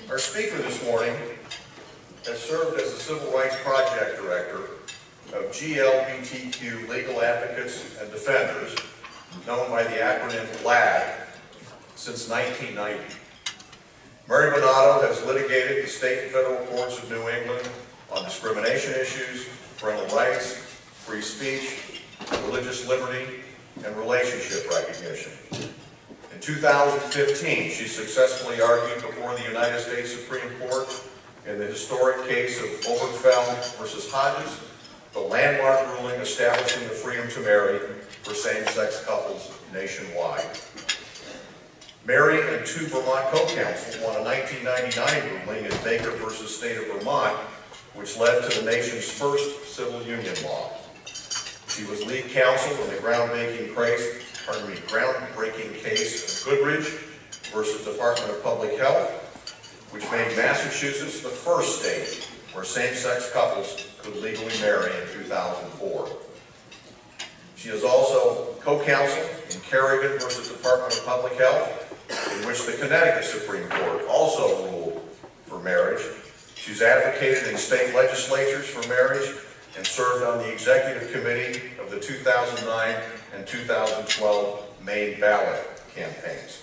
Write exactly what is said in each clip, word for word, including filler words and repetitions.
Our speaker this morning has served as the Civil Rights Project Director of G L B T Q Legal Advocates and Defenders, known by the acronym LAD, since nineteen ninety. Mary Buonato has litigated the state and federal courts of New England on discrimination issues, parental rights, free speech, religious liberty, and relationship recognition. In two thousand fifteen, she successfully argued before the United States Supreme Court in the historic case of Obergefell versus Hodges, the landmark ruling establishing the freedom to marry for same-sex couples nationwide. Mary and two Vermont co-counsels won a nineteen ninety-nine ruling in Baker versus State of Vermont, which led to the nation's first civil union law. She was lead counsel in the groundbreaking case, pardon me, groundbreaking case of Goodridge versus Department of Public Health, which made Massachusetts the first state where same-sex couples could legally marry in two thousand four. She is also co-counsel in Kerrigan versus Department of Public Health, in which the Connecticut Supreme Court also ruled for marriage. She's advocated in state legislatures for marriage and served on the executive committee of the two thousand nine and two thousand twelve Maine ballot campaigns.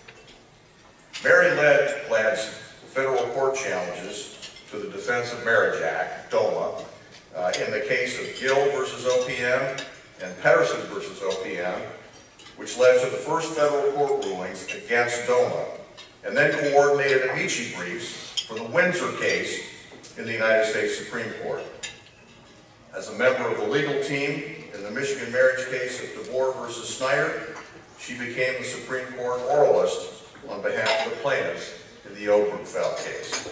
Mary led LAD's federal court challenges to the Defense of Marriage Act, DOMA, uh, in the case of Gill versus O P M and Pedersen versus O P M, which led to the first federal court rulings against DOMA, and then coordinated amici briefs for the Windsor case in the United States Supreme Court. As a member of the legal team in the Michigan marriage case of DeVore versus Snyder, she became the Supreme Court oralist on behalf of the plaintiffs in the Obergefell case.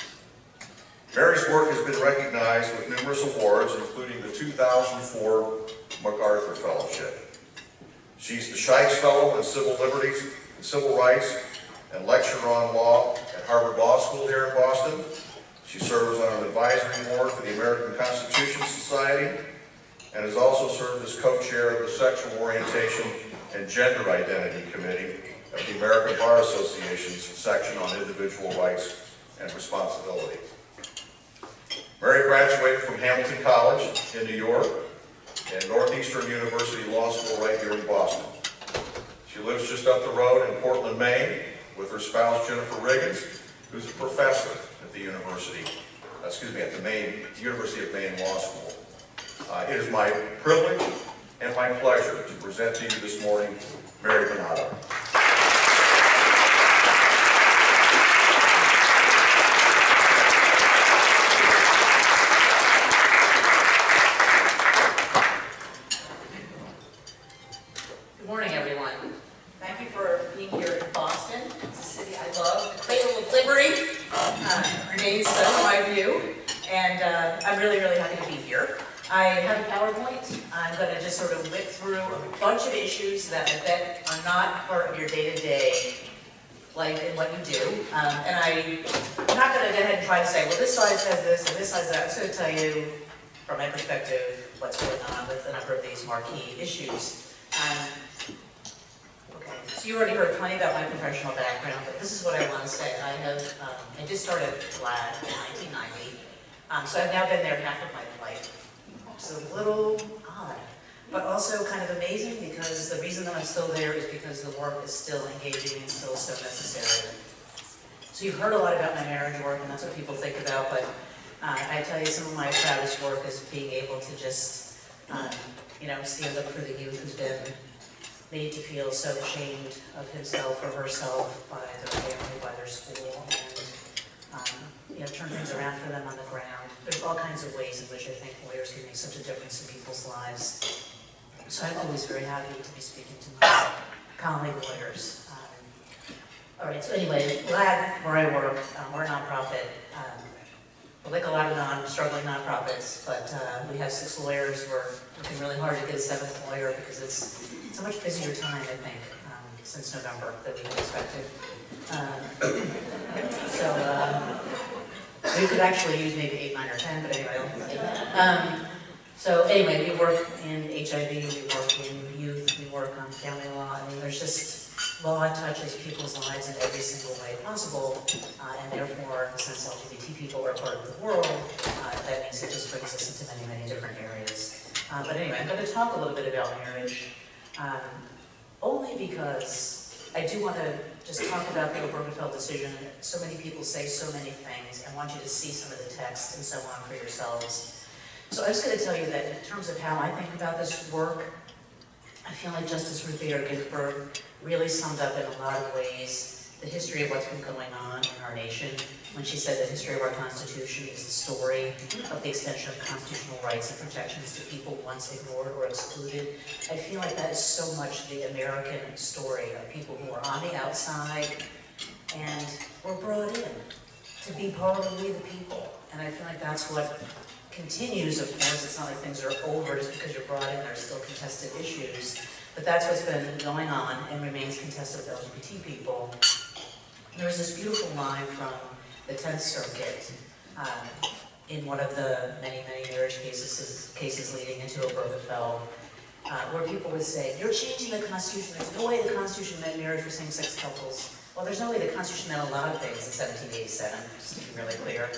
Mary's work has been recognized with numerous awards, including the two thousand four MacArthur Fellowship. She's the Scheiks Fellow in Civil Liberties and Civil Rights and lecturer on law at Harvard Law School here in Boston. She serves on an advisory board for the American Constitution Society and has also served as co-chair of the Sexual Orientation and Gender Identity Committee of the American Bar Association's section on individual rights and responsibility. Mary graduated from Hamilton College in New York and Northeastern University Law School right here in Boston. She lives just up the road in Portland, Maine, with her spouse Jennifer Riggins, who's a professor at the university, excuse me, at the Maine, University of Maine Law School. Uh, it is my privilege and my pleasure to present to you this morning Mary Buonato. Good morning, everyone. Thank you for being here in Boston. It's a city I love. The cradle of liberty uh, remains so in my view, and uh, I'm really, really happy to be here. I have a PowerPoint. I'm going to just sort of whip through a bunch of issues that I bet are not part of your day-to-day life and what you do. Um, and I, I'm not going to go ahead and try to say, well, this side says this and this side says that. I'm just going to tell you, from my perspective, what's going on with a number of these marquee issues. Um, okay, so you already heard plenty about my professional background, but this is what I want to say. I have, um, I just started LAD in nineteen ninety, um, so I've now been there half of my life. It's a little odd, but also kind of amazing because the reason that I'm still there is because the work is still engaging and still so necessary. So you've heard a lot about my marriage work, and that's what people think about, but uh, I tell you some of my proudest work is being able to just, um, you know, stand up for the youth who's been made to feel so ashamed of himself or herself by their family, by their school, and um, you know, turn things around for them on the ground. There's all kinds of ways in which I think lawyers can make such a difference in people's lives. So I'm always very happy to be speaking to my colleague lawyers. Um, all right, so anyway, LAD, where I work, um, we're a nonprofit. Um, we're like a lot of non-struggling nonprofits, but uh, we have six lawyers. We're working really hard to get a seventh lawyer because it's, it's a much busier time, I think, um, since November than we expected. Um, so, um, we could actually use maybe eight, nine, or ten, but anyway. Um, so anyway, we work in H I V, we work in youth, we work on family law. I mean, there's just law touches people's lives in every single way possible, uh, and therefore, since L G B T people are part of the world, uh, that means it just brings us into many, many different areas. Uh, but anyway, I'm going to talk a little bit about marriage, um, only because I do want to just talk about the Obergefell decision. So many people say so many things. I want you to see some of the text and so on for yourselves. So I'm just going to tell you that in terms of how I think about this work, I feel like Justice Ruth Bader Ginsburg really summed up in a lot of ways the history of what's been going on in our nation when she said the history of our Constitution is the story of the extension of constitutional rights and protections to people once ignored or excluded. I feel like that is so much the American story of people who are on the outside and were brought in to be part of we the people. And I feel like that's what continues, of course. It's not like things are over just because you're brought in. There's still contested issues. But that's what's been going on and remains contested with L G B T people. There's this beautiful line from the tenth Circuit um, in one of the many, many marriage cases, cases leading into Obergefell, uh, where people would say, you're changing the Constitution. There's no way the Constitution meant marriage for same-sex couples. Well, there's no way the Constitution meant a lot of things in seventeen eighty-seven, just to be really clear.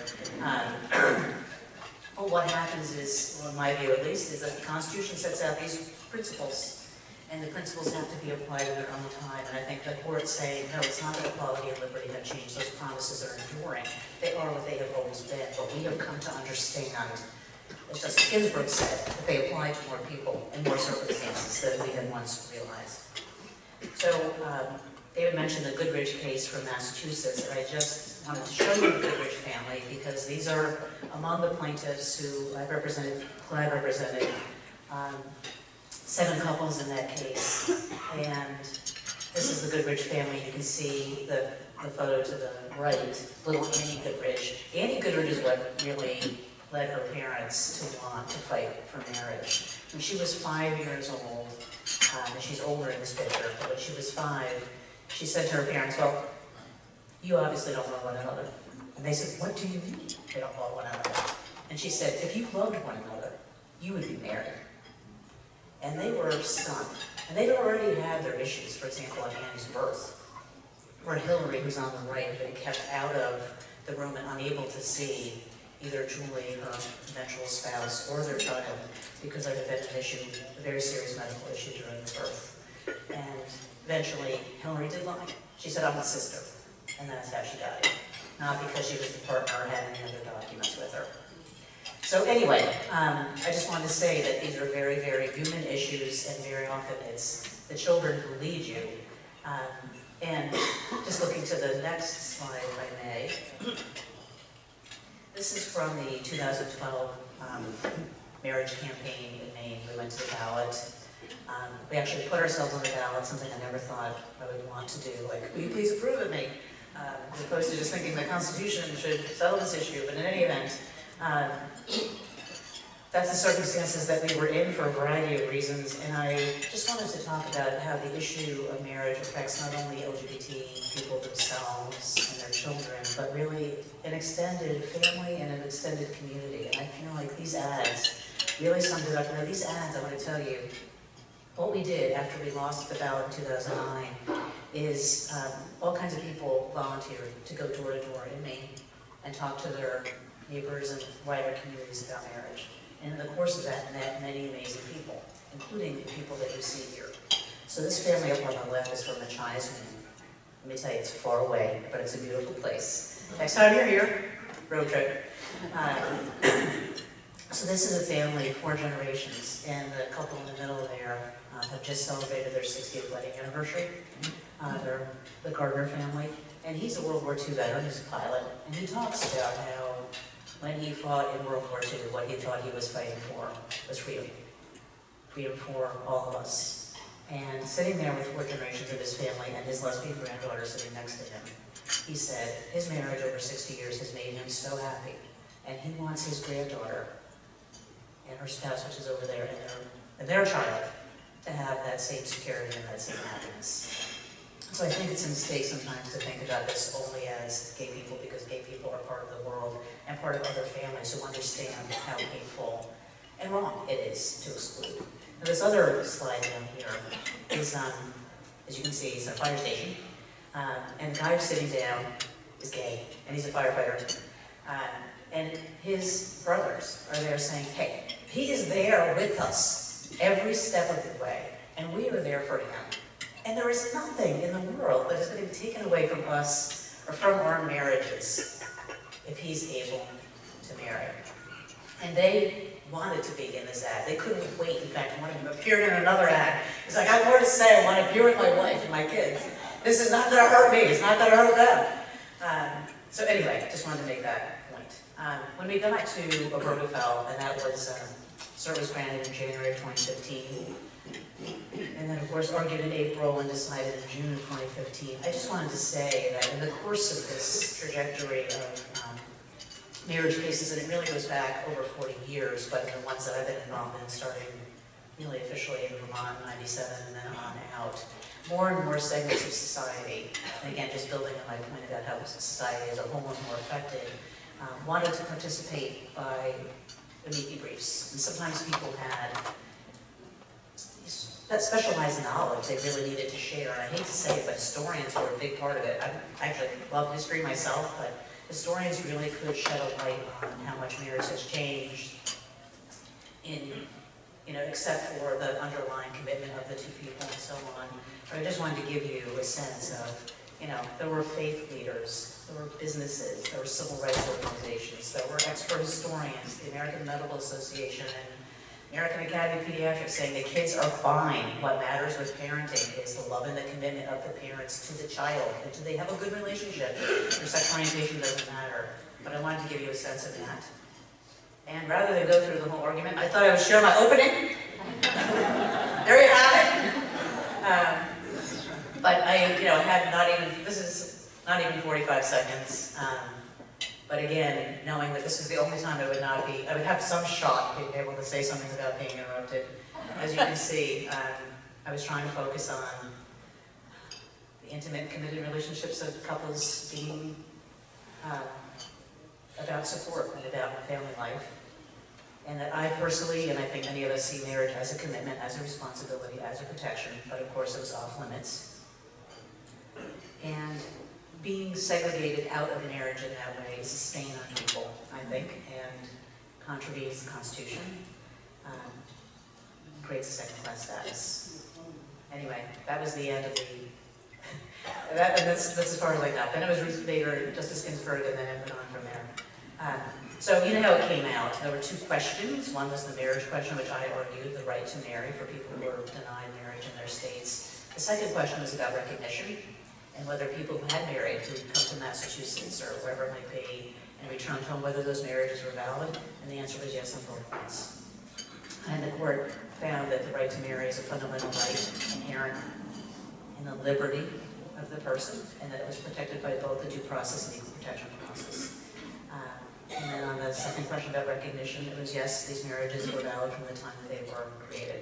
Um, Well, what happens is, well, in my view at least, is that the Constitution sets out these principles, and the principles have to be applied in their own time. And I think the court's saying, no, it's not that equality and liberty have changed. Those promises are enduring. They are what they have always been, but we have come to understand, as Justice Ginsburg said, that they apply to more people in more circumstances than we had once realized. So, um, David mentioned the Goodridge case from Massachusetts, and I just wanted to show you the Goodridge family because these are among the plaintiffs who I've represented, who I represented, um, seven couples in that case. And this is the Goodridge family. You can see the, the photo to the right, little Annie Goodridge. Annie Goodridge is what really led her parents to want to fight for marriage. When she was five years old, um, and she's older in this picture, but when she was five, she said to her parents, well, you obviously don't love one another. And they said, what do you mean they don't love one another? And she said, if you loved one another, you would be married. And they were stunned. And they'd already had their issues, for example, on Annie's birth, where Hillary, who's on the right, had been kept out of the room and unable to see either Julie, her eventual spouse, or their child, because there had been an issue, a very serious medical issue during the birth. And eventually, Hillary did lie. She said, I'm a sister. And that's how she died. Not because she was the partner or had any other documents with her. So anyway, um, I just wanted to say that these are very, very human issues, and very often it's the children who lead you. Um, and just looking to the next slide, if I may. This is from the two thousand twelve um, marriage campaign in Maine. We went to the ballot. Um, we actually put ourselves on the ballot, something I never thought I would want to do. Like, will you please approve of me? Uh, as opposed to just thinking the Constitution should settle this issue. But in any event, um, that's the circumstances that we were in for a variety of reasons. And I just wanted to talk about how the issue of marriage affects not only L G B T people themselves and their children, but really an extended family and an extended community. And I feel like these ads really summed it up. Now, these ads, I want to tell you, what we did after we lost the ballot in two thousand nine is um, all kinds of people volunteered to go door to door in Maine and talk to their neighbors and wider communities about marriage. And in the course of that, met many amazing people, including the people that you see here. So this family up on the left is from Machias, Maine. Let me tell you, it's far away, but it's a beautiful place. Next time you're here, road trip. Uh, so this is a family, four generations, and the couple in the middle there uh, have just celebrated their sixtieth wedding anniversary. Uh, they're the Gardner family, and he's a World War Two veteran, he's a pilot, and he talks about how when he fought in World War Two, what he thought he was fighting for was freedom. Freedom for all of us. And sitting there with four generations of his family and his lesbian granddaughter sitting next to him, he said his marriage over sixty years has made him so happy, and he wants his granddaughter and her spouse, which is over there, and their, and their child, to have that same security and that same happiness. So I think it's a mistake sometimes to think about this only as gay people, because gay people are part of the world and part of other families who understand how painful and wrong it is to exclude. Now this other slide down here is um, as you can see, it's a fire station. Um, and the guy who's sitting down is gay, and he's a firefighter. Uh, and his brothers are there saying, hey, he is there with us every step of the way, and we are there for him. And there is nothing in the world that is going to be taken away from us or from our marriages if he's able to marry. And they wanted to be in this ad. They couldn't wait. In fact, one of them appeared in another ad. He's like, I have more to say. I want to appear with my wife and my kids. This is not going to hurt me. It's not going to hurt them. Um, so anyway, just wanted to make that point. Um, when we got to Obergefell, and that was um, service granted in January of twenty fifteen, and then of course argued in April and decided in June of twenty fifteen, I just wanted to say that in the course of this trajectory of um, marriage cases, and it really goes back over forty years, but the ones that I've been involved in, starting really officially in Vermont in ninety-seven and then on out, more and more segments of society, and again, just building on my point about how society as a whole is more affected, um, wanted to participate by amici briefs. And sometimes people had that specialized knowledge they really needed to share. And I hate to say it, but historians were a big part of it. I actually love history myself, but historians really could shed a light on how much marriage has changed in, you know, except for the underlying commitment of the two people and so on. But I just wanted to give you a sense of, you know, there were faith leaders, there were businesses, there were civil rights organizations, there were expert historians, the American Medical Association, and American Academy of Pediatrics saying the kids are fine. What matters with parenting is the love and the commitment of the parents to the child, and do they have a good relationship? Their sexual orientation doesn't matter. But I wanted to give you a sense of that. And rather than go through the whole argument, I thought I would share my opening. There you have it. Um, but I, you know, had not even, this is not even forty-five seconds. Um, But again, knowing that this was the only time I would not be, I would have some shock being able to say something without being interrupted. As you can see, um, I was trying to focus on the intimate, committed relationships of couples being uh, about support and about family life. And that I personally, and I think many of us, see marriage as a commitment, as a responsibility, as a protection, but of course it was off limits. And being segregated out of marriage in that way is a stain on people, I think, and contravenes the Constitution, um, creates a second-class status. Anyway, that was the end of the, that, and that's, that's as far as I got. Then it was Ruth Bader, Justice Ginsburg, and then it went on from there. Um, so you know how it came out. There were two questions. One was the marriage question, which I argued, the right to marry for people who were denied marriage in their states. The second question was about recognition, and whether people who had married, who had come to Massachusetts or wherever it might be, and returned home, whether those marriages were valid, and the answer was yes on both points. And the court found that the right to marry is a fundamental right inherent in the liberty of the person, and that it was protected by both the due process and equal protection process. Um, and then on the second question about recognition, it was yes, these marriages were valid from the time that they were created.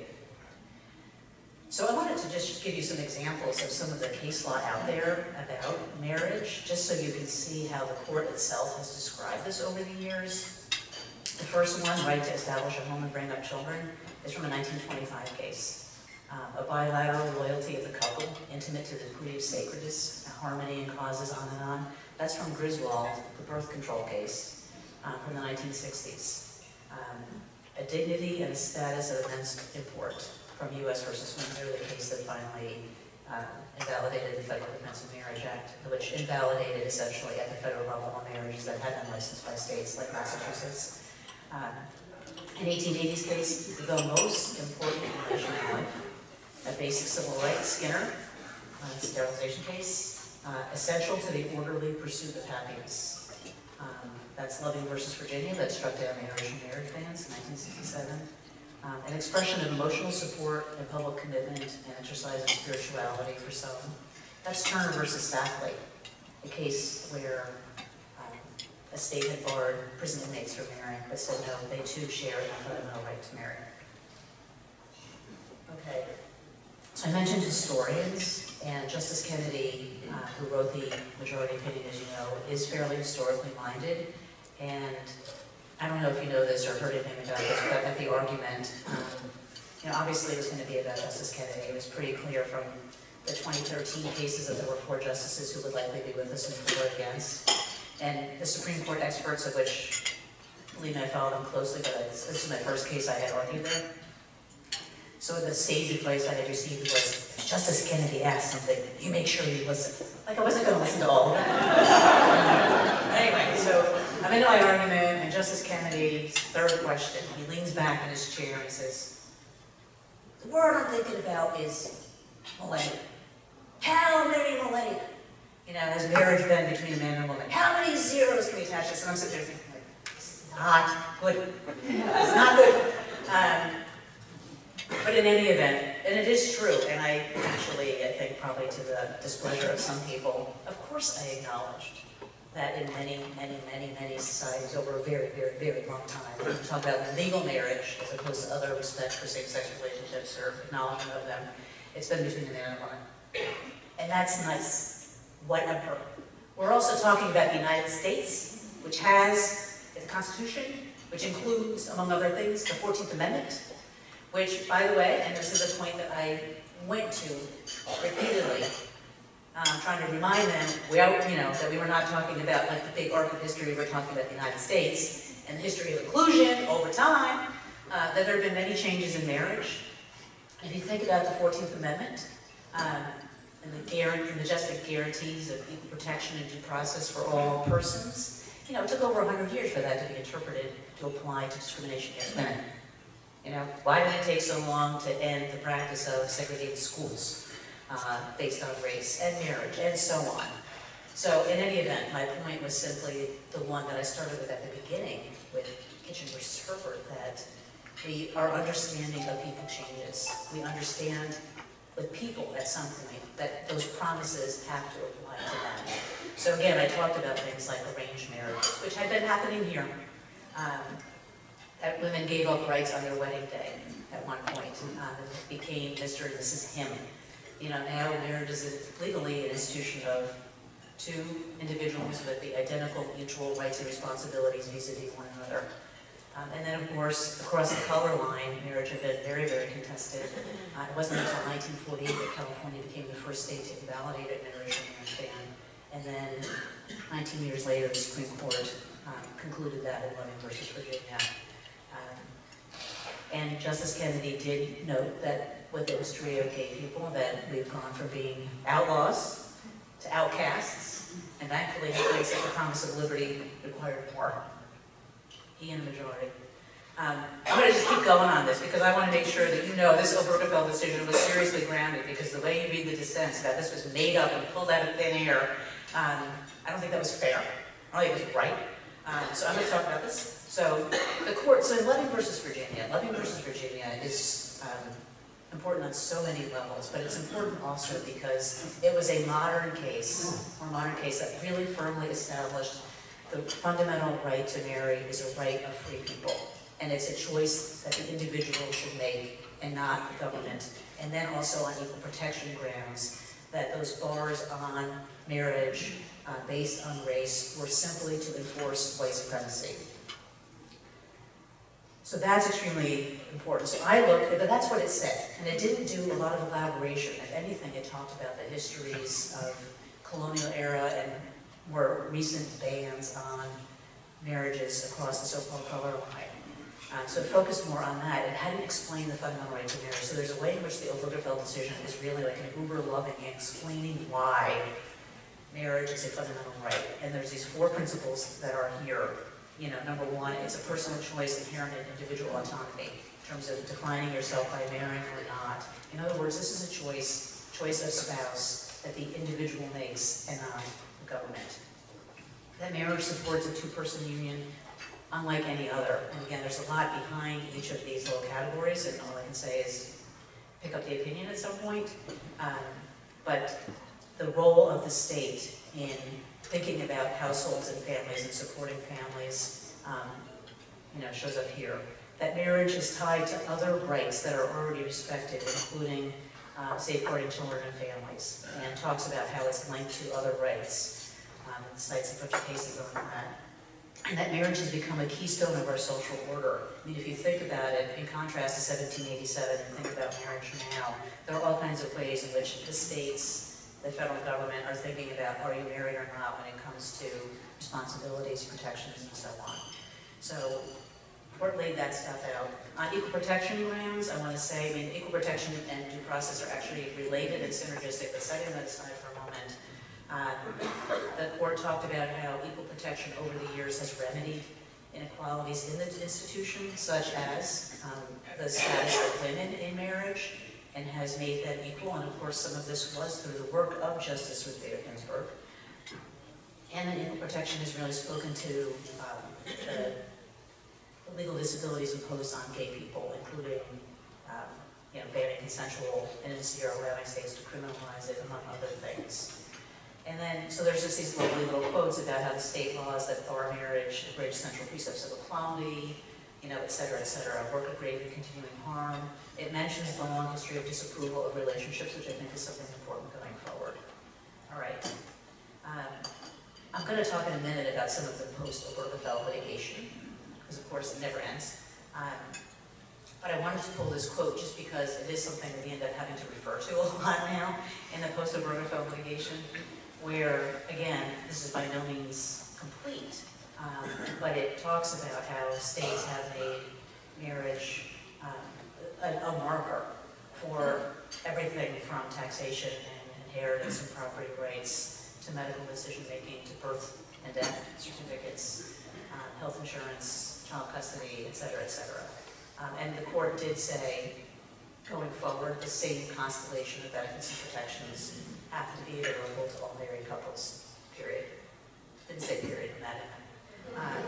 So I wanted to just give you some examples of some of the case law out there about marriage, just so you can see how the court itself has described this over the years. The first one, right to establish a home and bring up children, is from a nineteen twenty-five case. Um, a bilateral loyalty of the couple, intimate to the degree of sacredness, harmony and causes, on and on. That's from Griswold, the birth control case, um, from the nineteen sixties. Um, a dignity and a status of immense import, from U S versus Windsor, the case that finally uh, invalidated the Federal Defense of Marriage Act, which invalidated essentially at the federal level all marriages that had been licensed by states like Massachusetts. Um, an eighteen eighties case, the most important relation in life, a basic civil rights, Skinner, uh, sterilization case, uh, essential to the orderly pursuit of happiness. Um, that's Loving versus Virginia, that struck down interracial marriage bans in nineteen sixty-seven. Um, an expression of emotional support and public commitment and exercise of spirituality for some. That's Turner versus Safley, a case where um, a state had barred prison inmates from marrying, but said no, they too share the fundamental right to marry. Okay, so I mentioned historians, and Justice Kennedy, uh, who wrote the majority opinion, as you know, is fairly historically minded, and I don't know if you know this or heard anything about this, but at the argument, um, you know, obviously it was going to be about Justice Kennedy. It was pretty clear from the twenty thirteen cases that there were four justices who would likely be with us and four against. And the Supreme Court experts, of which, believe me, I followed them closely, but this is my first case I had argued there. So the sage advice I had received was, if Justice Kennedy asked something, you make sure you listen. Like I wasn't going to listen to all of that. Anyway, so I'm into my argument, and Justice Kennedy's third question, he leans back in his chair and says, the word I'm thinking about is millennia. How many millennia? You know, has marriage been between a man and a woman? How many zeros can we attach this? And I'm sitting there thinking, like, this is not good. It's not good. Um, but in any event, and it is true, and I actually, I think probably to the displeasure of some people, of course I acknowledged that in many, many, many, many societies over a very, very, very long time, when we talk about legal marriage as opposed to other respect for same-sex relationships or acknowledgement of them, it's been between a man and a woman. And that's nice, whatever. We're also talking about the United States, which has its Constitution, which includes, among other things, the fourteenth Amendment, which, by the way, and this is a point that I went to repeatedly, um, trying to remind them, we are, you know, that we were not talking about like the big arc of history, we were talking about the United States and the history of inclusion over time, uh, that there have been many changes in marriage. If you think about the fourteenth Amendment, um, and the, guarantee, the majestic guarantees of equal protection and due process for all persons, you know, it took over a hundred years for that to be interpreted to apply to discrimination against women. You know, why did it take so long to end the practice of segregated schools uh, based on race and marriage and so on? So in any event, my point was simply the one that I started with at the beginning with Kitchen versus Herbert, that we, our understanding of people changes. We understand with people at some point that those promises have to apply to them. So again, I talked about things like arranged marriages, which had been happening here. Um, that women gave up rights on their wedding day at one point. Um, it became Mister and Missus Him. You know, now marriage is legally an institution of two individuals with the identical mutual rights and responsibilities vis-a-vis one another. Um, and then, of course, across the color line, marriage had been very, very contested. Uh, it wasn't until nineteen forty-eight that California became the first state to invalidate an interracial marriage ban. And then, nineteen years later, the Supreme Court um, concluded that in Loving versus Virginia. Um, and Justice Kennedy did note that with the history of gay people, that we've gone from being outlaws to outcasts, and thankfully, he thinks that the promise of liberty required more. He and the majority. Um, I'm going to just keep going on this because I want to make sure that you know this Obergefell decision was seriously grounded, because the way you read the dissents, that this was made up and pulled out of thin air, um, I don't think that was fair. I don't think it was right. Um, so I'm going to talk about this. So the court, so in Loving versus Virginia, Loving versus Virginia is um, important on so many levels, but it's important also because it was a modern case, or modern case that really firmly established the fundamental right to marry is a right of free people. And it's a choice that the individual should make and not the government. And then also on equal protection grounds, that those bars on marriage uh, based on race were simply to enforce white supremacy. So that's extremely important. So I looked, but that's what it said. And it didn't do a lot of elaboration. If anything, it talked about the histories of colonial era and more recent bans on marriages across the so-called color line. Um, so it focused more on that. It hadn't explained the fundamental right to marriage. So there's a way in which the Obergefell decision is really like an uber-loving in explaining why marriage is a fundamental right. And there's these four principles that are here. You know, number one, it's a personal choice inherent in individual autonomy in terms of defining yourself by marrying or not. In other words, this is a choice, choice of spouse that the individual makes and not the government. That marriage supports a two-person union unlike any other. And again, there's a lot behind each of these little categories, and all I can say is pick up the opinion at some point. Um, but the role of the state in thinking about households and families and supporting families, um, you know, shows up here. That marriage is tied to other rights that are already respected, including uh, safeguarding children and families, and talks about how it's linked to other rights. Um, and cites a bunch of cases on that. and that marriage has become a keystone of our social order. I mean, if you think about it, in contrast to seventeen eighty-seven, and think about marriage now, there are all kinds of ways in which the states, the federal government, are thinking about are you married or not when it comes to responsibilities, protections, and so on. So, the court laid that stuff out. On equal protection grounds, I want to say, I mean, equal protection and due process are actually related and synergistic, but setting that aside for a moment, Uh, the court talked about how equal protection over the years has remedied inequalities in the institution, such as um, the status of women in marriage, and has made them equal. And of course, some of this was through the work of Justice Ruth Bader Ginsburg. And then equal protection has really spoken to um, the legal disabilities imposed on gay people, including um, you know, banning consensual intimacy or allowing states to criminalize it, among other things. And then, so there's just these lovely little quotes about how the state laws that bar marriage abridge central precepts of equality, you know, et cetera, et cetera, work of grave and continuing harm. It mentions the long history of disapproval of relationships, which I think is something important going forward. All right. Um, I'm going to talk in a minute about some of the post-Obergefell litigation, because of course it never ends. Um, But I wanted to pull this quote just because it is something that we end up having to refer to a lot now in the post-Obergefell litigation, where, again, this is by no means complete, um, but it talks about how states have made marriage um, a, a marker for everything from taxation and inheritance and property rights to medical decision-making to birth and death certificates, uh, health insurance, child custody, et cetera, et cetera. Um, and the court did say, going forward, the same constellation of benefits and protections have to be available to all married couples, period. Didn't say period in that. Um,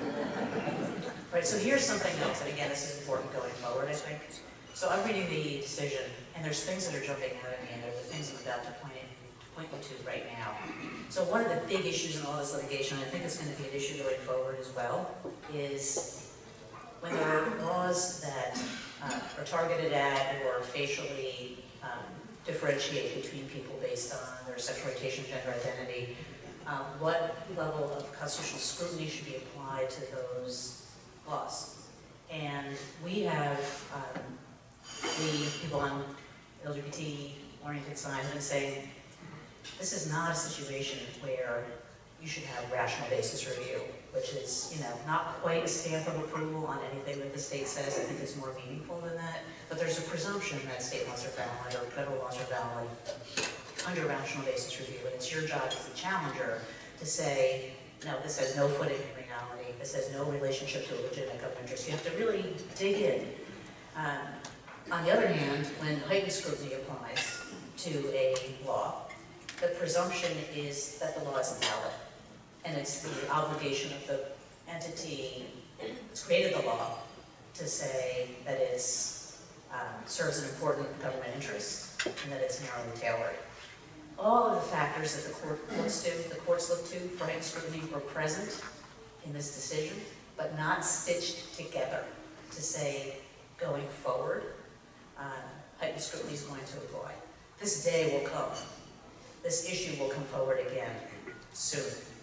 right, so here's something else, and again, this is important going forward, I think. So I'm reading the decision, and there's things that are jumping out at me, and they're the things I'm about to point, point you to right now. So one of the big issues in all this litigation, and I think it's going to be an issue going forward as well, is when there are laws that uh, are targeted at or facially um, differentiate between people based on their sexual orientation, gender identity, um, what level of constitutional scrutiny should be applied to those laws? And we have, um, we, people on the L G B T-oriented side have been saying, this is not a situation where you should have rational basis review, which is, you know, not quite a stamp of approval on anything that the state says. I think it's more meaningful than that. But there's a presumption that state laws are valid or federal laws are valid under rational basis review. And it's your job as a challenger to say, no, this has no footing in reality. This has no relationship to a legitimate government interest. You have to really dig in. Um, on the other hand, when heightened scrutiny applies to a law, the presumption is that the law is valid. And it's the obligation of the entity that's created the law to say that it um, serves an important government interest and that it's narrowly tailored. All of the factors that the court looks to, the courts look to for heightened scrutiny were present in this decision, but not stitched together to say, going forward, uh, heightened scrutiny is going to apply. This day will come. This issue will come forward again soon.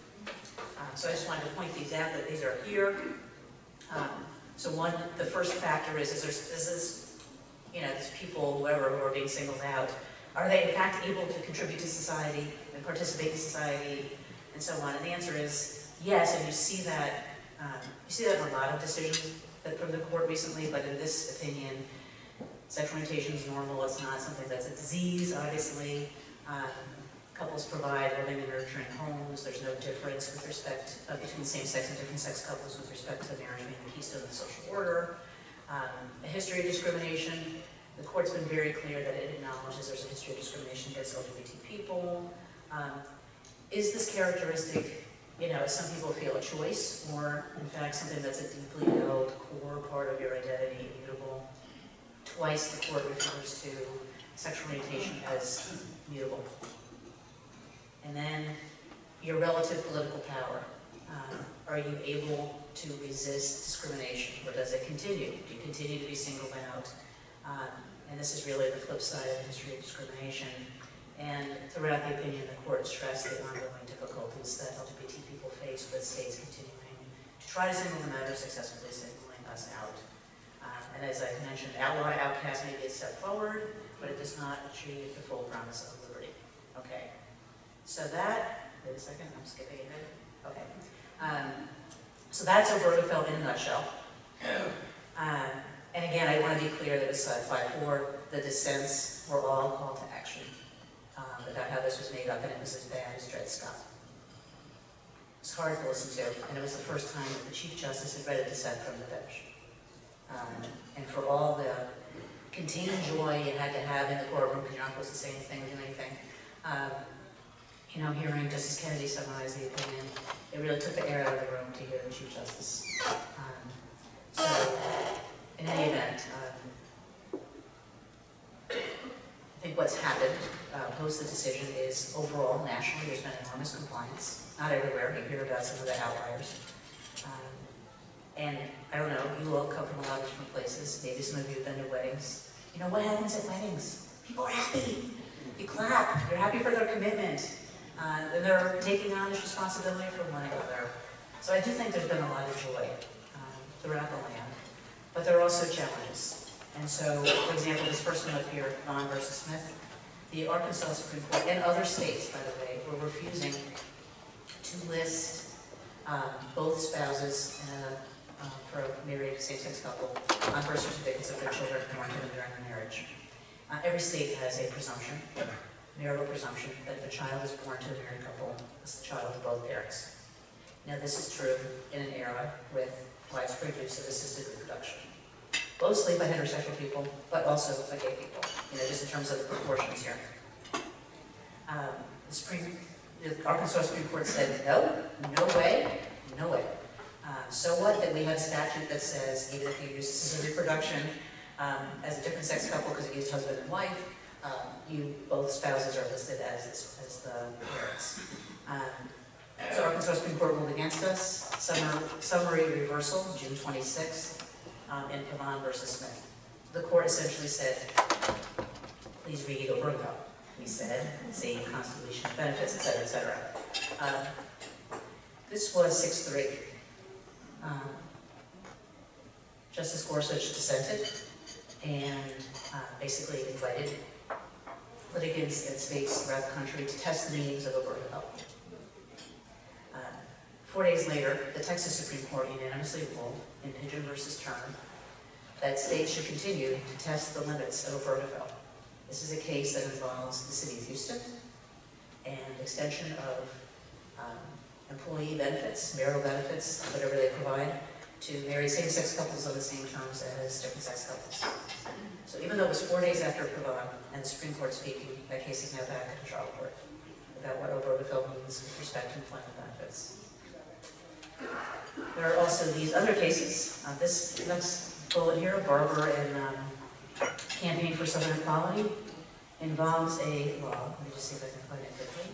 Um, so I just wanted to point these out, that these are here. Um, so one, the first factor is, is, there, is this, you know, these people, whoever, who are being singled out, are they in fact able to contribute to society and participate in society and so on? And the answer is yes, and you see that, um, you see that in a lot of decisions that from the court recently, but in this opinion, sexual orientation is normal, it's not something that's a disease, obviously. Um, Couples provide loving and nurturing homes. There's no difference with respect uh, between same-sex and different-sex couples with respect to marriage being the keystone of the social order. Um, a history of discrimination. The court's been very clear that it acknowledges there's a history of discrimination against L G B T people. Um, is this characteristic, you know, as some people feel, a choice, or in fact something that's a deeply held core part of your identity, immutable? Twice the court refers to sexual orientation as mutable. And then your relative political power. Um, are you able to resist discrimination, or does it continue? Do you continue to be singled out? Um, and this is really the flip side of the history of discrimination. And throughout the opinion, the court stressed the ongoing difficulties that L G B T people face with states continuing to try to single them out or successfully singling us out. Um, and as I mentioned, outlaw to outcast may be a step forward, but it does not achieve the full promise of liberty. Okay, so that, wait a second, I'm skipping ahead. Okay, um, so that's Obergefell in a nutshell. Um, and again, I want to be clear that with slide five four, the dissents were all call to action um, about how this was made up, and it was as bad as Dred Scott. It was hard to listen to, and it was the first time that the Chief Justice had read a dissent from the bench. Um, and for all the contained joy you had to have in the courtroom, because you're not supposed to say anything or do anything, um, you know, hearing Justice Kennedy summarize the opinion, it really took the air out of the room to hear the Chief Justice. Um, so, in any event, um, I think what's happened uh, post the decision is overall, nationally, there's been enormous compliance. Not everywhere, you hear about some of the outliers. Um, and I don't know, you all come from a lot of different places. Maybe some of you have been to weddings. You know, what happens at weddings? People are happy. You clap. You're happy for their commitment. Uh, and they're taking on this responsibility for one another. So I do think there's been a lot of joy um, throughout the land. But there are also challenges. And so, for example, this first one up here, Vaughn versus Smith, the Arkansas Supreme Court, and other states, by the way, were refusing to list um, both spouses in a, uh, for a married same-sex couple on birth certificates of their children born to them during the marriage. Uh, every state has a presumption, marital presumption, that if a child is born to a married couple, it's the child of both parents. Now, this is true in an era with widespread use of assisted reproduction, mostly by heterosexual people, but also by gay people, you know, just in terms of the proportions here. Um, the, Supreme, the Arkansas Supreme Court said, no, no way, no way. Um, so what that we have a statute that says, even if you use assisted reproduction um, as a different sex couple because it used husband and wife, um, you, both spouses are listed as, as the parents. Um, So Arkansas Supreme Court ruled against us. Summary, summary reversal, June twenty-sixth, um, in Pavon versus Smith. The court essentially said, please read Obergefell. We said, same constellation of benefits, et cetera, et cetera. Um, this was six three. Um, Justice Gorsuch dissented and uh, basically invited litigants and states throughout the country to test the meanings of Obergefell. Four days later, the Texas Supreme Court unanimously ruled in Pigeon versus Turner that states should continue to test the limits of Obergefell. This is a case that involves the city of Houston and extension of um, employee benefits, marital benefits, whatever they provide, to married same-sex couples on the same terms as different-sex couples. So even though it was four days after Pavon and the Supreme Court speaking, that case is now back at the trial court about what Obergefell means with respect to employment benefits. There are also these other cases. Uh, this next bullet here, Barber and um, Campaign for Southern Equality, involves a law. Let me just see if I can find it quickly.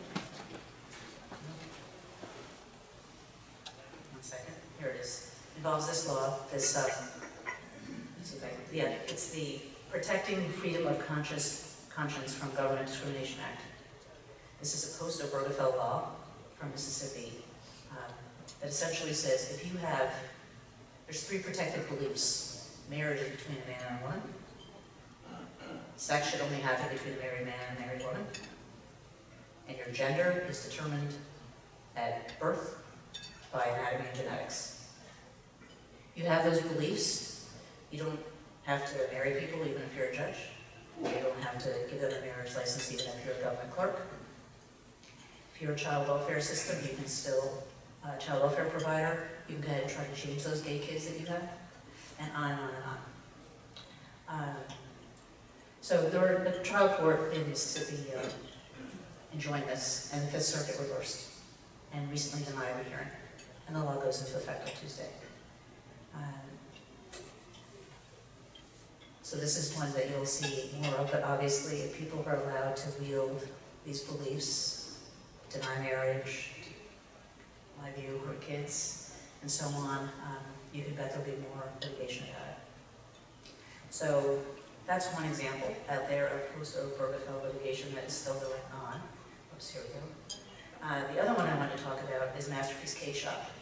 One second. Here it is. Involves this law. This, um, let's see if I can, yeah, it's the Protecting Freedom of Conscious, Conscience from Government Discrimination Act. This is a post-Obergefell law from Mississippi. Um, that essentially says if you have, there's three protected beliefs. Marriage is between a man and a woman. Sex should only happen between a married man and a married woman. And your gender is determined at birth by anatomy and genetics. You have those beliefs, you don't have to marry people even if you're a judge. You don't have to give them a marriage license even if you're a government clerk. If you're a child welfare system, you can still Uh, child welfare provider, you can go ahead and try to change those gay kids that you have, and on and on and on. Um, so there were, the trial court in Mississippi uh, enjoined this, and the Fifth Circuit reversed, and recently denied the hearing, and the law goes into effect on Tuesday. Um, so this is one that you'll see more of, but obviously if people are allowed to wield these beliefs, deny marriage, my view, her kids, and so on, um, you can bet there'll be more litigation about it. So that's one example out there of post-Obergefell litigation that is still going on. Oops, here we go. Uh, the other one I want to talk about is Masterpiece Cake Shop.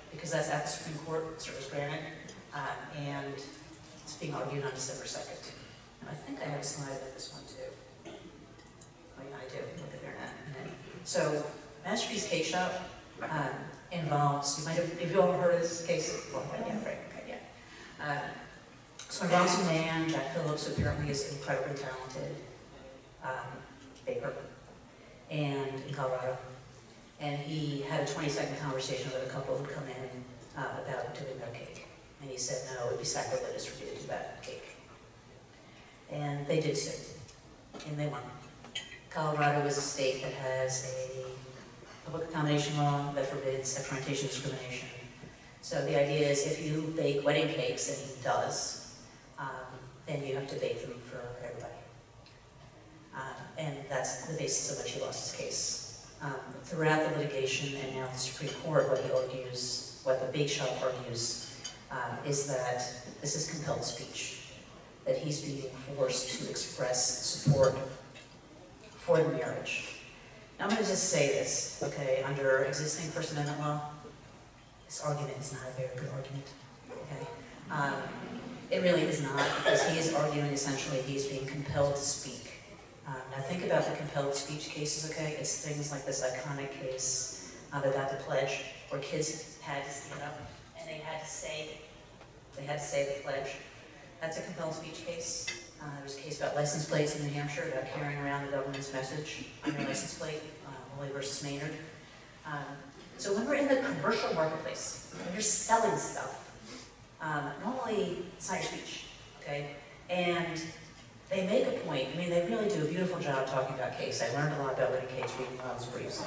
because that's at the Supreme Court, so it was granted, um, and it's being argued on December second. And I think I have a slide of this one too. Oh yeah, I do, look at there now. So, Masterpiece Cake Shop um, involves, you might have, have you all heard of this case? Well, yeah, right, okay, yeah. Um, so it involves a man, Jack Phillips, who apparently is incredibly talented um, baker, and in Colorado. And he had a twenty second conversation with a couple who come in uh, about doing their cake. And he said, no, it would be sacrilegious for you to do that cake. And they did so, and they won. Colorado is a state that has a public accommodation law that forbids sexual orientation discrimination. So the idea is if you bake wedding cakes, and he does, um, then you have to bake them for everybody. Um, and that's the basis of which he lost his case. Um, throughout the litigation and now the Supreme Court, what he argues, what the bake shop argues, um, is that this is compelled speech, that he's being forced to express support for the marriage. Now I'm going to just say this, okay, under existing First Amendment law, this argument is not a very good argument, okay? Um, it really is not, because he is arguing essentially he's being compelled to speak. Um, now think about the compelled speech cases, okay? It's things like this iconic case uh, about the pledge, where kids had to stand up and they had to say, they had to say the pledge. That's a compelled speech case. Uh, there was a case about license plates in New Hampshire about carrying around the government's message on your license plate, uh, Woolley versus Maynard. Um, so when we're in the commercial marketplace, when you're selling stuff, um, normally it's not your speech, okay? And they make a point, I mean, they really do a beautiful job talking about cakes. I learned a lot about wedding cakes reading Miles Briefs.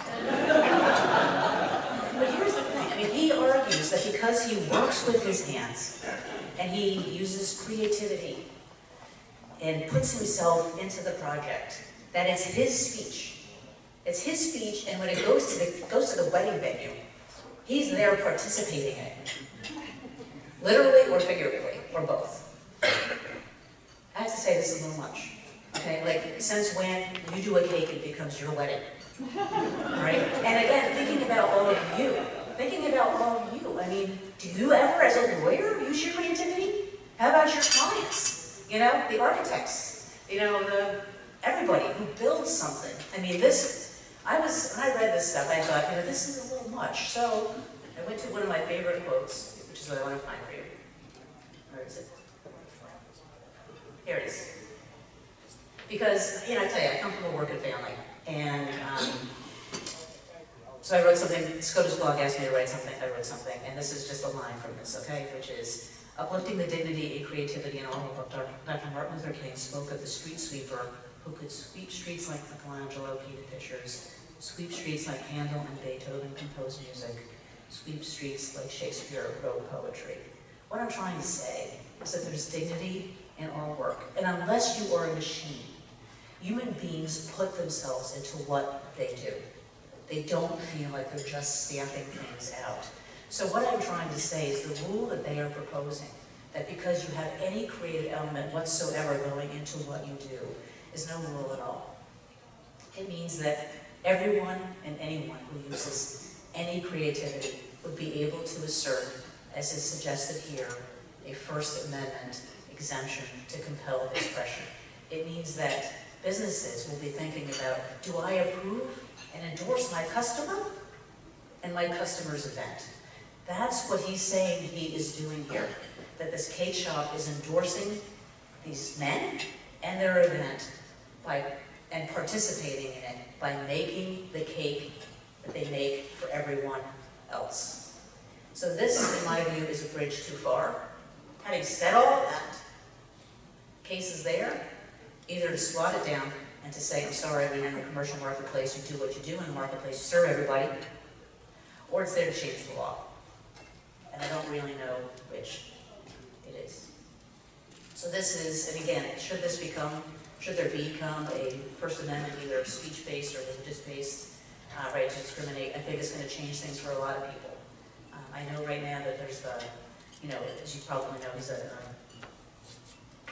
But here's the thing, I mean, he argues that because he works with his hands, and he uses creativity, and puts himself into the project, that it's his speech. It's his speech, and when it goes to the, goes to the wedding venue, he's there participating in it. Literally or figuratively, or both. I have to say this is a little much. Okay, like, since when you do a cake, it becomes your wedding. Right? And again, thinking about all of you, thinking about all of you, I mean, do you ever, as a lawyer, use your creativity? How about your clients? You know, the architects, you know, the, everybody who builds something. I mean, this, I was, when I read this stuff, I thought, you know, this is a little much. So I went to one of my favorite quotes, which is what I want to find for you. Where is it? Here it is. Because, you know, I tell you, I come from a working family. And um, so I wrote something, SCOTUS blog asked me to write something, I wrote something. And this is just a line from this, okay, which is, uplifting the dignity and creativity in all of Doctor Martin Luther King spoke of the street sweeper who could sweep streets like Michelangelo painted pictures, sweep streets like Handel and Beethoven composed music, sweep streets like Shakespeare wrote poetry. What I'm trying to say is that there's dignity in all work. And unless you are a machine, human beings put themselves into what they do. They don't feel like they're just stamping things out. So what I'm trying to say is the rule that they are proposing, that because you have any creative element whatsoever going into what you do, is no rule at all. It means that everyone and anyone who uses any creativity would be able to assert, as is suggested here, a First Amendment exemption to compel expression. It means that businesses will be thinking about, do I approve and endorse my customer and my customer's event? That's what he's saying he is doing here, that this cake shop is endorsing these men and their event by, and participating in it by making the cake that they make for everyone else. So this, in my view, is a bridge too far. Having said all of that, case is there, either to swat it down and to say, I'm sorry, when you're in the commercial marketplace, you do what you do in the marketplace, you serve everybody, or it's there to change the law. And I don't really know which it is. So this is, and again, should this become, should there become a First Amendment, either speech-based or religious-based uh, right to discriminate, I think it's going to change things for a lot of people. Um, I know right now that there's the, you know, as you probably know, there's a, uh,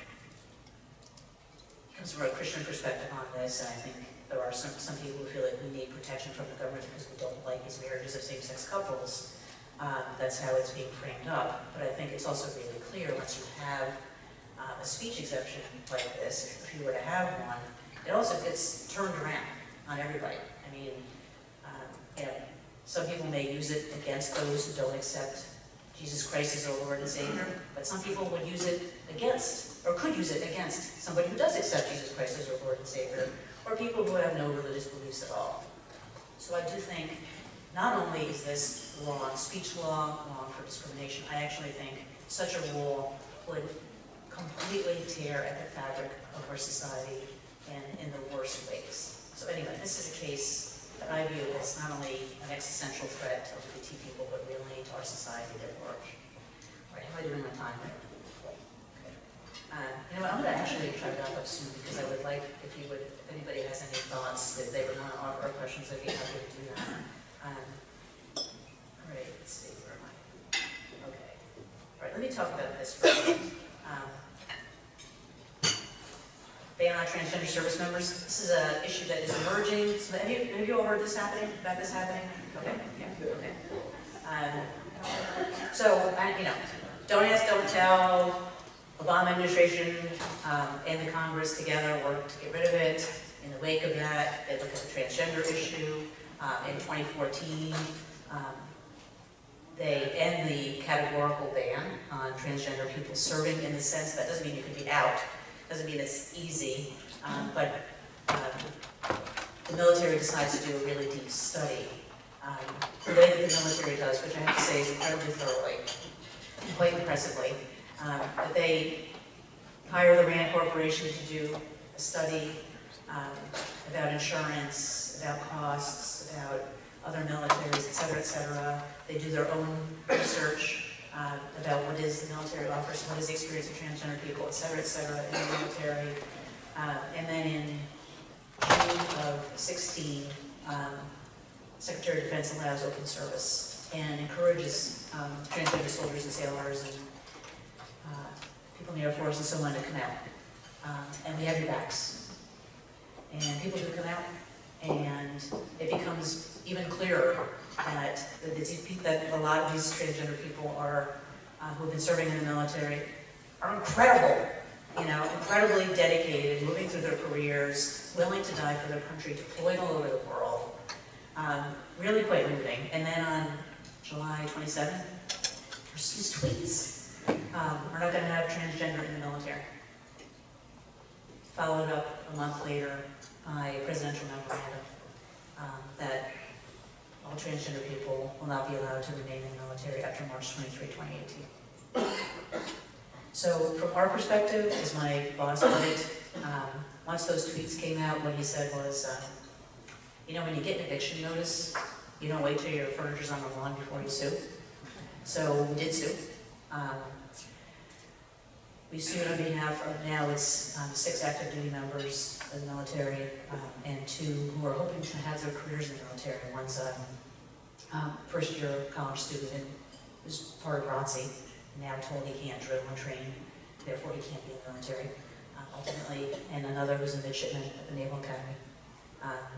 comes from a Christian perspective on this, and I think there are some, some people who feel like we need protection from the government because we don't like these marriages of same-sex couples. Um, that's how it's being framed up. But I think it's also really clear once you have uh, a speech exception like this, if you were to have one, it also gets turned around on everybody. I mean, um, you know, some people may use it against those who don't accept Jesus Christ as their Lord and Savior, but some people would use it against, or could use it against somebody who does accept Jesus Christ as their Lord and Savior, or people who have no religious beliefs at all. So I do think not only is this wrong, speech law, wrong for discrimination, I actually think such a rule would completely tear at the fabric of our society and in the worst ways. So anyway, this is a case that I view as not only an existential threat to L G B T people, but really to our society at large. All right, how am I doing my time? Okay. Uh, you know what, I'm going to actually try to wrap up soon because I would like, if you would, if anybody has any thoughts that they would want to offer or questions, I'd be happy to do that. Um, all right, let's see, where am I? Okay. All right, let me talk about this for a minute. Um, ban on transgender service members. This is an issue that is emerging. So have you, have you all heard this happening, about this happening? Okay, yeah, okay. Um, so, I, you know, don't ask, don't tell. Obama administration um, and the Congress together worked to get rid of it. In the wake of that, they looked at the transgender issue. Um, in twenty fourteen, um, they end the categorical ban on transgender people serving, in the sense that doesn't mean you can be out, doesn't mean it's easy, um, but um, the military decides to do a really deep study. Um, the way that the military does, which I have to say is incredibly thoroughly, quite impressively, um, that they hire the RAND Corporation to do a study um, about insurance, about costs, about other militaries, et cetera, et cetera. They do their own research uh, about what is the military offers, what is the experience of transgender people, et cetera, et cetera, in the military. Uh, and then in June of sixteen, um, Secretary of Defense allows open service and encourages um, transgender soldiers and sailors and uh, people in the Air Force and so on to come out. Um, and we have your backs. And people do come out, and it becomes even clearer that, that, it's, that a lot of these transgender people are, uh, who have been serving in the military are incredible, you know, incredibly dedicated, moving through their careers, willing to die for their country, deployed all over the world. Um, really quite moving. And then on July twenty-seventh, there's these tweets. Um, we're not going to have transgender in the military. Followed up a month later by a presidential memorandum um, that all transgender people will not be allowed to remain in the military after March twenty-third, twenty eighteen. So from our perspective, as my boss put it, um, once those tweets came out, what he said was, um, you know, when you get an eviction notice, you don't wait till your furniture's on the lawn before you sue. So we did sue. Um, we sued on behalf of, now it's um, six active duty members of the military um, and two who are hoping to have their careers in the military. One's a um, um, first year college student and who's part of R O T C, now told he can't drill and train, therefore he can't be in the military, um, ultimately, and another who's a midshipman at the Naval Academy. Um,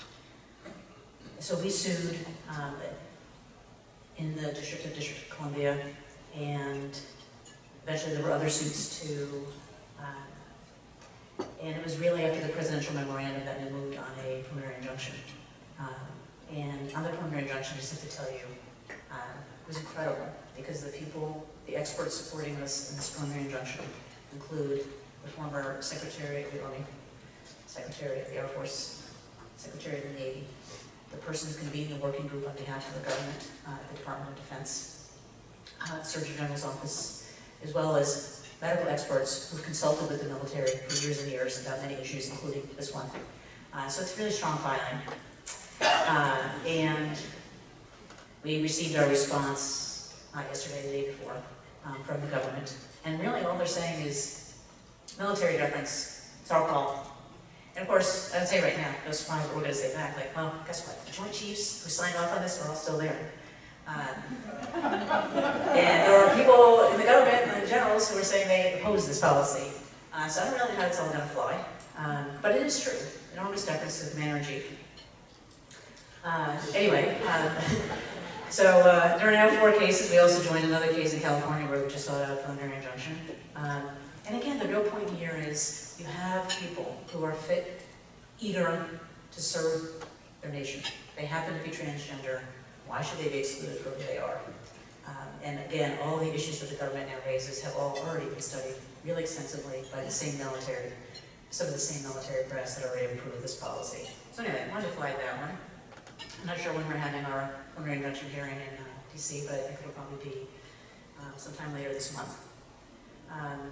So we sued um, in the District of District of Columbia, and eventually there were other suits too. Um, and it was really after the presidential memorandum that we moved on a preliminary injunction. Um, and on the preliminary injunction, just have to tell you, um, it was incredible because the people, the experts supporting us in this preliminary injunction include the former Secretary of the Army, Secretary of the Air Force, Secretary of the Navy, the person who's going to be in the working group on behalf of the government uh, at the Department of Defense, uh, Surgeon General's office, as well as medical experts who've consulted with the military for years and years about many issues, including this one. Uh, so it's really strong filing. Uh, and we received our response uh, yesterday, the day before, um, from the government. And really all they're saying is military deference, it's our call. And of course, I would say right now, no surprise what we're going to say back, like, well, guess what? The Joint Chiefs who signed off on this are all still there. Um, and there are people in the government and the generals who are saying they oppose this policy. Uh, so I don't really know how it's all going to fly. Um, but it is true. Enormous deference to the Commander-in-Chief. Uh, anyway, um, So uh, there are now four cases. We also joined another case in California where we just sought out a preliminary injunction. Um, and again, the real point here is you have people who are fit, eager to serve their nation. They happen to be transgender. Why should they be excluded from who they are? Um, and again, all the issues that the government now raises have all already been studied really extensively by the same military, some of the same military press that already approved this policy. So anyway, I wanted to flag that one. I'm not sure when we're having our preliminary injunction hearing in uh, D C, but I think it'll probably be uh, sometime later this month. Um,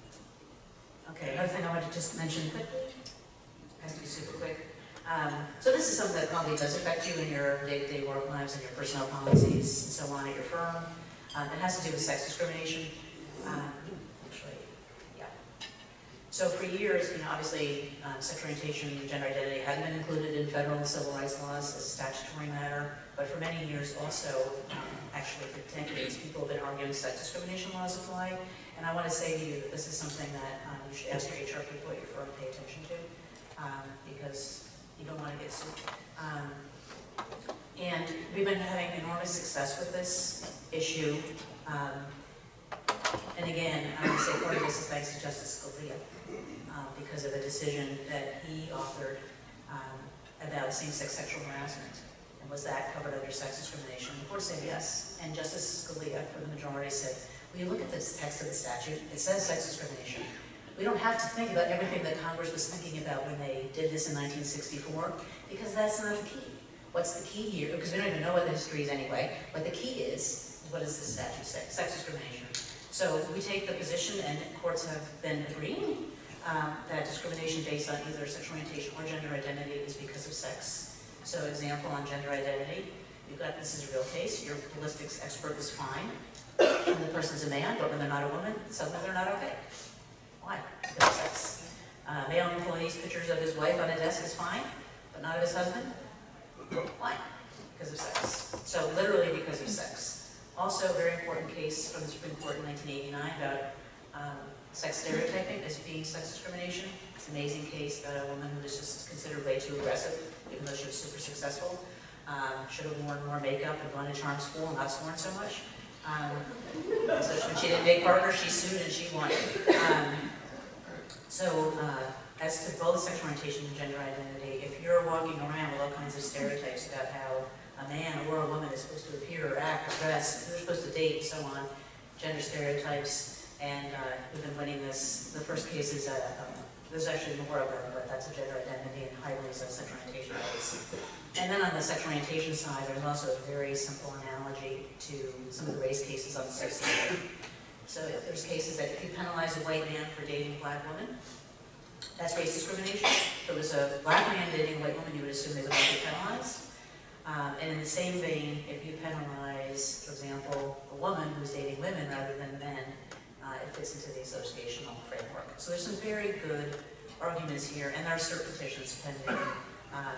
okay, another thing I wanted to just mention quickly, has to be super quick. Um, so this is something that probably does affect you in your day-to-day work lives and your personnel policies and so on at your firm. Um, it has to do with sex discrimination. Um, actually, yeah. So for years, you know, obviously, um, sexual orientation and gender identity hadn't been included in federal and civil rights laws as a statutory matter, but for many years also, um, actually for decades, people have been arguing sex discrimination laws apply. And I want to say to you that this is something that um, you should ask your H R people at your firm to pay attention to, um, because you don't want to get sued. Um, and we've been having enormous success with this issue. Um, and again, I would say part of this is thanks to Justice Scalia, uh, because of a decision that he authored um, about same-sex sexual harassment. And was that covered under sex discrimination? The court said yes. And Justice Scalia, for the majority, said, well, you look at the text of the statute, it says sex discrimination. We don't have to think about everything that Congress was thinking about when they did this in nineteen sixty-four, because that's not the key. What's the key here? Because we don't even know what the history is anyway. What the key is, what does the statute say? Sex discrimination. So we take the position, and courts have been agreeing, um, that discrimination based on either sexual orientation or gender identity is because of sex. So example on gender identity, you've got, this is a real case, your ballistics expert is fine, and the person's a man, but when they're not a woman, suddenly they're not okay. Why? Because of sex. Uh, male employee's pictures of his wife on a desk is fine, but not of his husband. Why? Because of sex. So literally because of sex. Also a very important case from the Supreme Court in nineteen eighty-nine about um, sex stereotyping as being sex discrimination. It's an amazing case about a woman who was just considered way too aggressive, even though she was super successful. Um, should have worn more makeup and gone to charm school and not sworn so much. Um, so when she didn't make partners, she sued and she won. Um, so uh, as to both sexual orientation and gender identity, if you're walking around with all kinds of stereotypes about how a man or a woman is supposed to appear or act or dress, who they're supposed to date and so on, gender stereotypes, and uh, we've been winning this. The first case is, uh, um, there's actually more of them, but that's a gender identity and Higley's a sexual orientation case. And then on the sexual orientation side, there's also a very simple analogy to some of the race cases on the sex scale. So if there's cases that if you penalize a white man for dating a black woman, that's race discrimination. If it was a black man dating a white woman, you would assume they would not be penalized. Um, and in the same vein, if you penalize, for example, a woman who's dating women rather than men, uh, it fits into the associational framework. So there's some very good arguments here, and there are cert petitions pending. Um,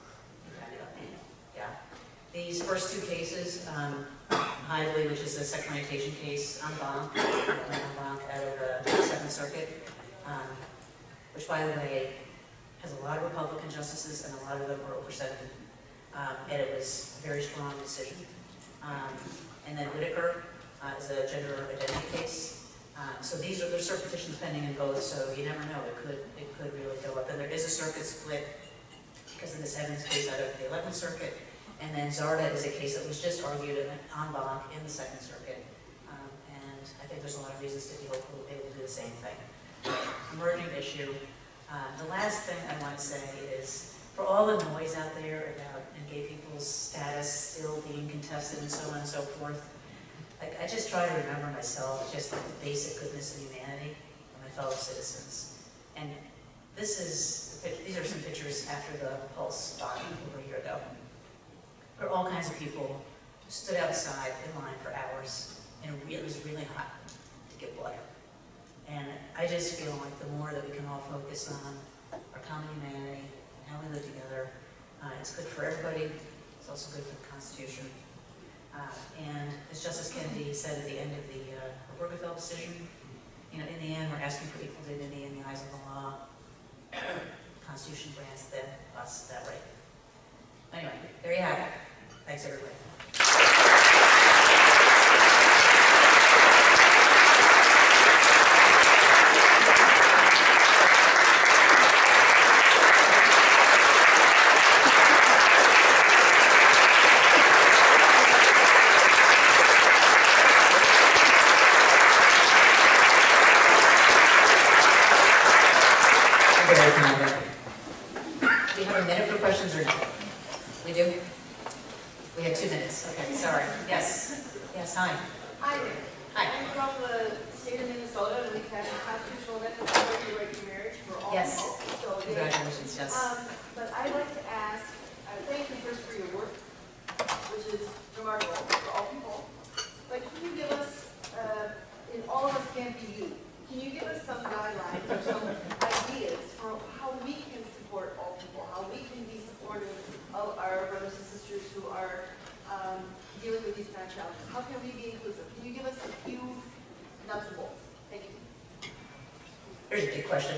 yeah. These first two cases, um, Higley, which is the sexual orientation case, en banc, en banc out of the Seventh Circuit, um, which, by the way, has a lot of Republican justices, and a lot of them were over seventy. Um, and it was a very strong decision. Um, and then Whitaker uh, is a gender identity case. Um, so these are there's cert petitions pending in both, so you never know, it could it could really go up. And there is a circuit split because of this Evans case out of the Eleventh Circuit, and then Zarda is a case that was just argued in en banc in the Second Circuit. Um, and I think there's a lot of reasons to be hopeful that they will do the same thing. Emerging issue. Uh, the last thing I want to say is, for all the noise out there about gay people's status still being contested and so on and so forth, I, I just try to remember myself just like the basic goodness of humanity and my fellow citizens. And this is, these are some pictures after the Pulse bombing over a year ago, where all kinds of people stood outside in line for hours, and it was really hot to get blood. And I just feel like the more that we can all focus on our common humanity, how we live together, uh, it's good for everybody, it's also good for the Constitution. Uh, and as Justice Kennedy said at the end of the uh, Obergefell decision, you know, in the end, we're asking for equal dignity in the eyes of the law. The Constitution grants them, us that right. Anyway, there you have it. Thanks, everybody. time. Hi there. Hi. I'm from the state of Minnesota, and we have a constitutional amendment regarding the right to marriage for all Yes. people. So, yeah. Congratulations, yes. Um, but I'd like to ask, uh, thank you first for your work, which is remarkable for all people. But can you give us, uh, in all of us can't be you, can you give us some guidelines or some ideas for how we can support all people, how we can be supportive of our brothers and sisters who are um, dealing with these kind of challenges? How can we be inclusive? Can you give us a few nuts and bolts? Thank you. Here's a big question.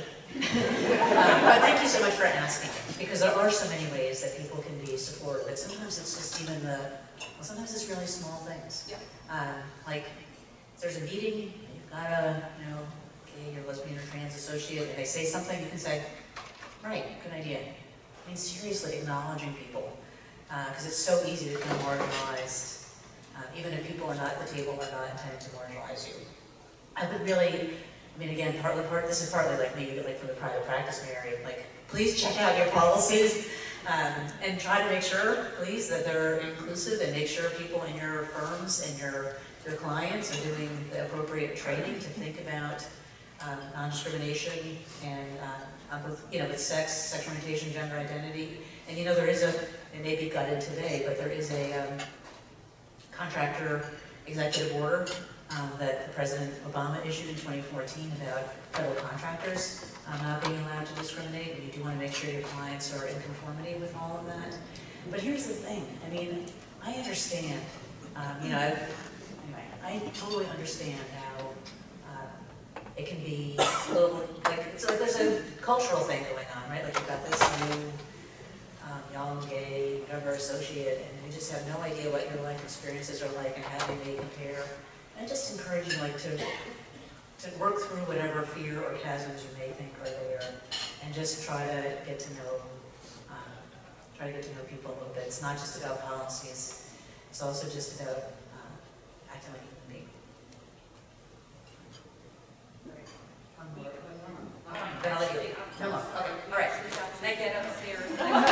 um, but thank you so much for asking, because there are so many ways that people can be supportive. But sometimes it's just even the, well, sometimes it's really small things. Yeah. Um, like, there's a meeting, you've got a, you know, gay or lesbian or trans associate, and they say something, you can say, right, good idea. I mean, seriously, acknowledging people, because uh, it's so easy to become marginalized, uh, even if people are not at the table or not intending to marginalize you. I would really, I mean, again, partly, part, this is partly like me, like from the private practice area, like, please check out your policies, um, and try to make sure, please, that they're inclusive, and make sure people in your firms and your, your clients are doing the appropriate training to think about um, non-discrimination and, uh, on both, you know, with sex, sexual orientation, gender identity. And you know, there is a, it may be gutted today, but there is a um, contractor executive order um, that President Obama issued in twenty fourteen about federal contractors um, not being allowed to discriminate, and you do want to make sure your clients are in conformity with all of that. But here's the thing, I mean, I understand, um, you know, I, anyway, I totally understand how uh, it can be a little, like, it's like there's a cultural thing going on, right? Like you've got this new um, young, gay, whatever associate, and you just have no idea what your life experiences are like and how they may compare. And I just encourage you, like, to to work through whatever fear or chasms you may think are there, and just try to get to know, um, try to get to know people a little bit. It's not just about policies; it's also just about um, acting like a human being. One more. Then I'll let you. No more. Okay. All right. Can I get upstairs?